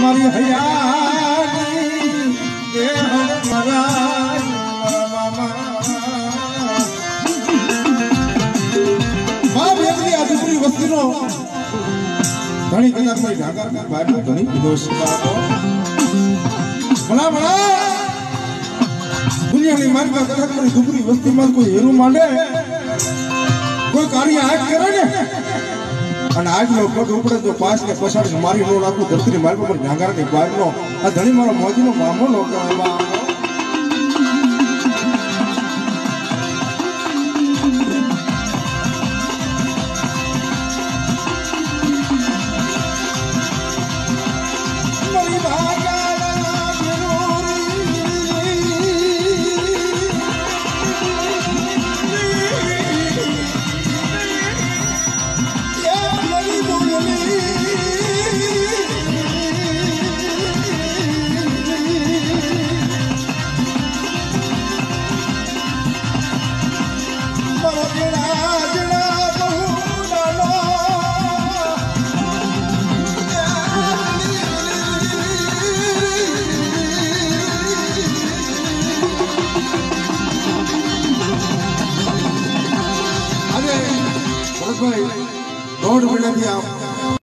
મારી હયાની એ મારા બાપ એકલી આ દીકરી વસ્તીનો ઘણી કદાચ કોઈ ઢાકા બહાર ઘણી વિદોષ ભલા ભલા દુનિયાની માર્ગમાં કદાચ કોઈ દીકરી વસ્તીમાં કોઈ હેરું માંડે કોઈ કાર્ય આજ કરે ને અને આજનો પગ ઉપડે તો પાસ કે પછાડી મારી નો રાખું ધરતીની માર્ગ પર ઝાંગારની બહારનો આ ધણી મારો મોજીનો મામો નો કહેવાય દોઢ મહિનાથી